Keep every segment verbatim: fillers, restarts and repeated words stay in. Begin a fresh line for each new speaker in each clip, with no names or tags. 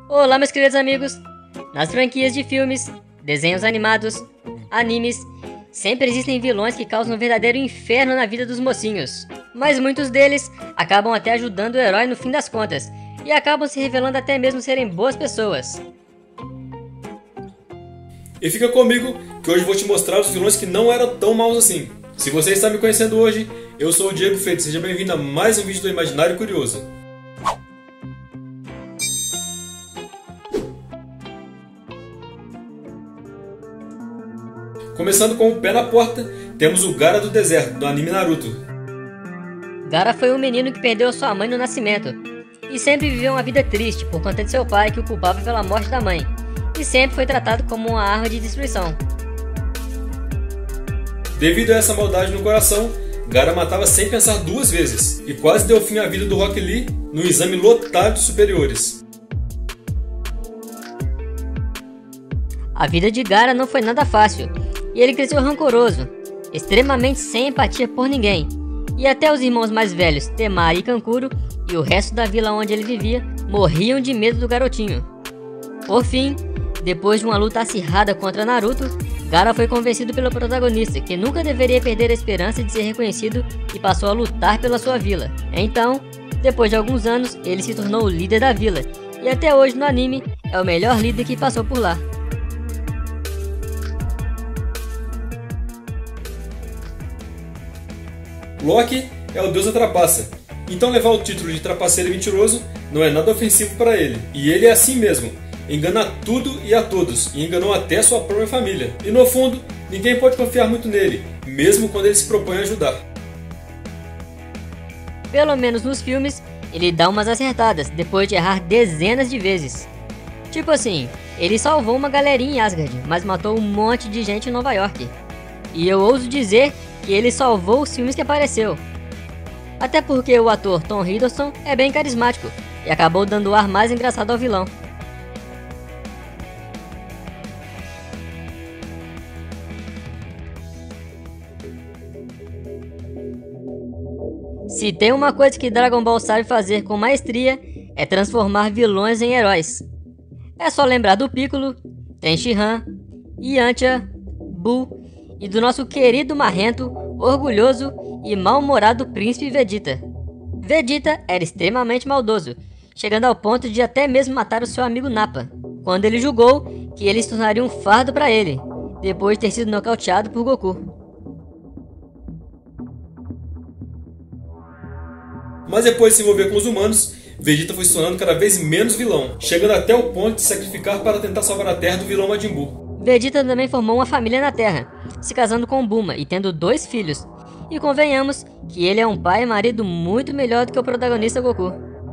Olá, meus queridos amigos! Nas franquias de filmes, desenhos animados, animes, sempre existem vilões que causam um verdadeiro inferno na vida dos mocinhos. Mas muitos deles acabam até ajudando o herói no fim das contas, e acabam se revelando até mesmo serem boas pessoas.
E fica comigo que hoje vou te mostrar os vilões que não eram tão maus assim. Se você está me conhecendo hoje, eu sou o Diego Feito, seja bem-vindo a mais um vídeo do Imaginário Curioso. Começando com o pé na porta, temos o Gaara do Deserto, do anime Naruto.
Gaara foi um menino que perdeu sua mãe no nascimento, e sempre viveu uma vida triste por conta de seu pai que o culpava pela morte da mãe, e sempre foi tratado como uma arma de destruição.
Devido a essa maldade no coração, Gaara matava sem pensar duas vezes, e quase deu fim à vida do Rock Lee no exame lotado de superiores.
A vida de Gaara não foi nada fácil, e ele cresceu rancoroso, extremamente sem empatia por ninguém, e até os irmãos mais velhos, Temari e Kankuro, e o resto da vila onde ele vivia, morriam de medo do garotinho. Por fim, depois de uma luta acirrada contra Naruto, Gaara foi convencido pelo protagonista que nunca deveria perder a esperança de ser reconhecido e passou a lutar pela sua vila. Então, depois de alguns anos, ele se tornou o líder da vila, e até hoje no anime é o melhor líder que passou por lá.
Loki é o deus da trapaça, então levar o título de trapaceiro e mentiroso não é nada ofensivo para ele. E ele é assim mesmo, engana tudo e a todos, e enganou até sua própria família. E no fundo, ninguém pode confiar muito nele, mesmo quando ele se propõe a ajudar.
Pelo menos nos filmes, ele dá umas acertadas, depois de errar dezenas de vezes. Tipo assim, ele salvou uma galerinha em Asgard, mas matou um monte de gente em Nova York. E eu ouso dizer que ele salvou os filmes que apareceu. Até porque o ator Tom Hiddleston é bem carismático, e acabou dando o ar mais engraçado ao vilão. Se tem uma coisa que Dragon Ball sabe fazer com maestria, é transformar vilões em heróis. É só lembrar do Piccolo, Tenshinhan, Yantia, Buu e do nosso querido marrento, orgulhoso e mal-humorado príncipe Vegeta. Vegeta era extremamente maldoso, chegando ao ponto de até mesmo matar o seu amigo Nappa, quando ele julgou que ele se tornaria um fardo para ele, depois de ter sido nocauteado por Goku.
Mas depois de se envolver com os humanos, Vegeta foi se tornando cada vez menos vilão, chegando até o ponto de se sacrificar para tentar salvar a Terra do vilão Majin Buu.
Vegeta também formou uma família na Terra, se casando com Bulma e tendo dois filhos. E convenhamos que ele é um pai e marido muito melhor do que o protagonista Goku.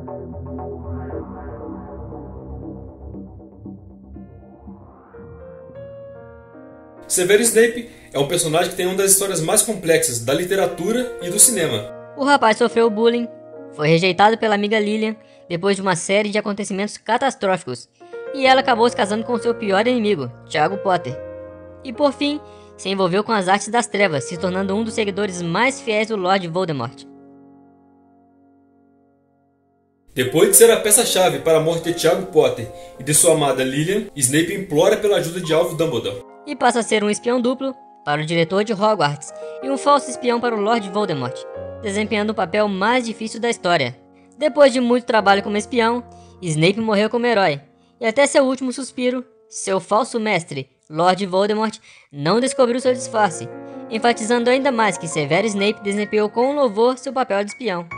Severus Snape é um personagem que tem uma das histórias mais complexas da literatura e do cinema.
O rapaz sofreu bullying, foi rejeitado pela amiga Lilian depois de uma série de acontecimentos catastróficos, e ela acabou se casando com seu pior inimigo, Tiago Potter. E por fim, se envolveu com as artes das trevas, se tornando um dos seguidores mais fiéis do Lord Voldemort.
Depois de ser a peça-chave para a morte de Tiago Potter e de sua amada Lilian, Snape implora pela ajuda de Alvo Dumbledore.
E passa a ser um espião duplo para o diretor de Hogwarts e um falso espião para o Lord Voldemort, desempenhando o papel mais difícil da história. Depois de muito trabalho como espião, Snape morreu como herói, e até seu último suspiro, seu falso mestre, Lord Voldemort, não descobriu seu disfarce, enfatizando ainda mais que Severus Snape desempenhou com louvor seu papel de espião.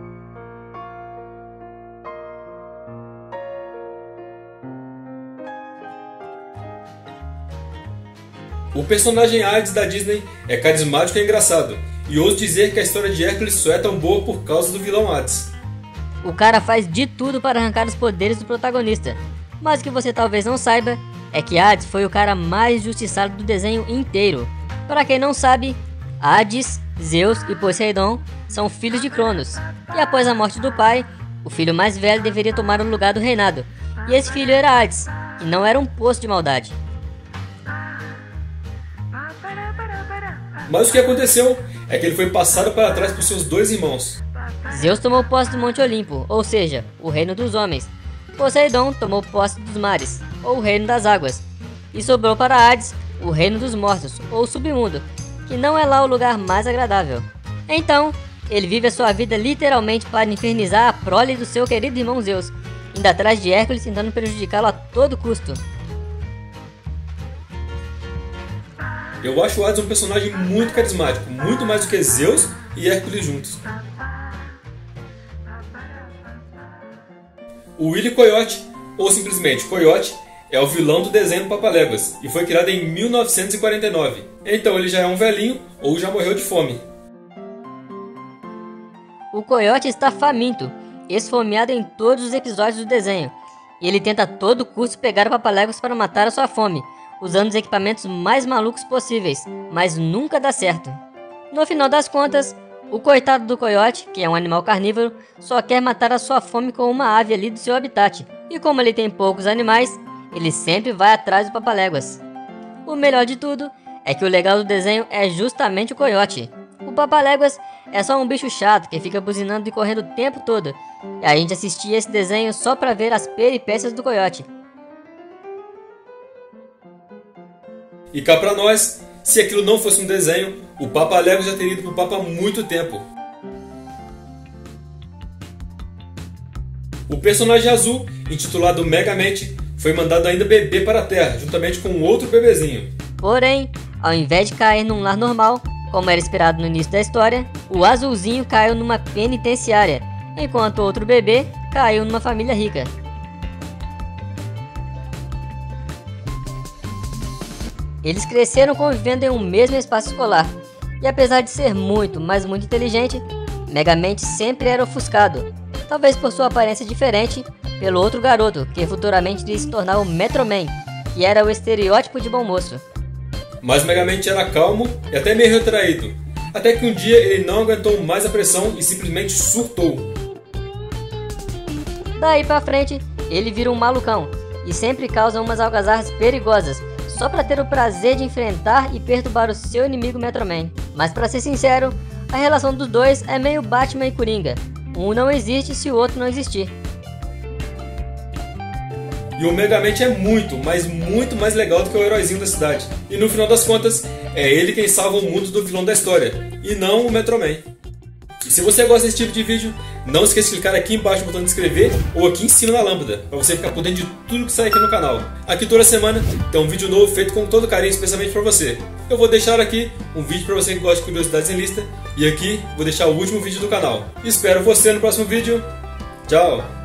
O personagem Hades da Disney é carismático e engraçado, e ouso dizer que a história de Hércules só é tão boa por causa do vilão Hades.
O cara faz de tudo para arrancar os poderes do protagonista, mas o que você talvez não saiba é que Hades foi o cara mais injustiçado do desenho inteiro. Para quem não sabe, Hades, Zeus e Poseidon são filhos de Cronos, e após a morte do pai, o filho mais velho deveria tomar o lugar do reinado, e esse filho era Hades, e não era um poço de maldade.
Mas o que aconteceu é que ele foi passado para trás por seus dois irmãos.
Zeus tomou posse do Monte Olimpo, ou seja, o reino dos homens, Poseidon tomou posse dos mares, ou o reino das águas, e sobrou para Hades o reino dos mortos, ou submundo, que não é lá o lugar mais agradável. Então, ele vive a sua vida literalmente para infernizar a prole do seu querido irmão Zeus, indo atrás de Hércules tentando prejudicá-lo a todo custo.
Eu acho o Hades um personagem muito carismático, muito mais do que Zeus e Hércules juntos. O Willy Coyote, ou simplesmente Coyote, é o vilão do desenho do Papaléguas e foi criado em mil novecentos e quarenta e nove. Então ele já é um velhinho ou já morreu de fome.
O Coyote está faminto, esfomeado em todos os episódios do desenho, e ele tenta a todo custo pegar o Papaléguas para matar a sua fome, usando os equipamentos mais malucos possíveis, mas nunca dá certo. No final das contas, o coitado do Coyote, que é um animal carnívoro, só quer matar a sua fome com uma ave ali do seu habitat, e como ele tem poucos animais, ele sempre vai atrás do Papaléguas. O melhor de tudo é que o legal do desenho é justamente o Coyote. O Papaléguas é só um bicho chato que fica buzinando e correndo o tempo todo, e a gente assistia esse desenho só pra ver as peripécias do Coyote.
E cá pra nós, se aquilo não fosse um desenho, o Papaléguas já teria ido pro Papa há muito tempo. O personagem azul, intitulado Megamente, foi mandado ainda beber para a Terra, juntamente com um outro bebezinho.
Porém, ao invés de cair num lar normal, como era esperado no início da história, o azulzinho caiu numa penitenciária, enquanto o outro bebê caiu numa família rica. Eles cresceram convivendo em um mesmo espaço escolar, e apesar de ser muito, mas muito inteligente, Megamente sempre era ofuscado, talvez por sua aparência diferente, pelo outro garoto, que futuramente iria se tornar o Metroman, que era o estereótipo de bom moço.
Mas Megamente era calmo e até meio retraído, até que um dia ele não aguentou mais a pressão e simplesmente surtou.
Daí pra frente, ele vira um malucão, e sempre causa umas algazarras perigosas, só pra ter o prazer de enfrentar e perturbar o seu inimigo Metroman. Mas pra ser sincero, a relação dos dois é meio Batman e Coringa. Um não existe se o outro não existir.
E o Megamente é muito, mas muito mais legal do que o heróizinho da cidade. E no final das contas, é ele quem salva o mundo do vilão da história, e não o Metroman. E se você gosta desse tipo de vídeo, não esqueça de clicar aqui embaixo no botão de inscrever ou aqui em cima na lâmpada, para você ficar por dentro de tudo que sai aqui no canal. Aqui toda semana tem um vídeo novo feito com todo carinho, especialmente para você. Eu vou deixar aqui um vídeo para você que gosta de curiosidades em lista, e aqui vou deixar o último vídeo do canal. Espero você no próximo vídeo. Tchau!